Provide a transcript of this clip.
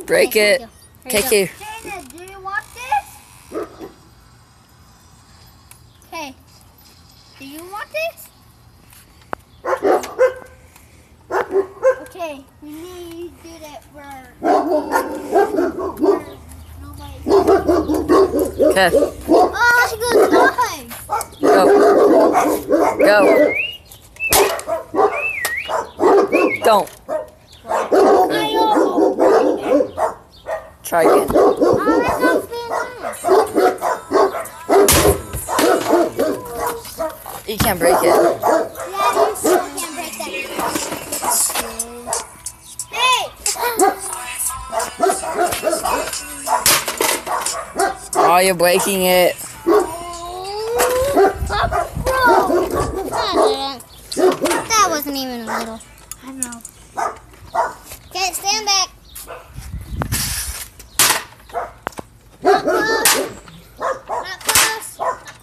Break it. KQ. Jada, do you want this? Okay. Do you want this? Okay, we need to do that where nobody. Okay. Oh, she goes live. Go. Don't. Try again. Oh, that's not nice. You can't break it. Yeah, you still can't break that. Hey! Oh, you're breaking it. That wasn't even a little.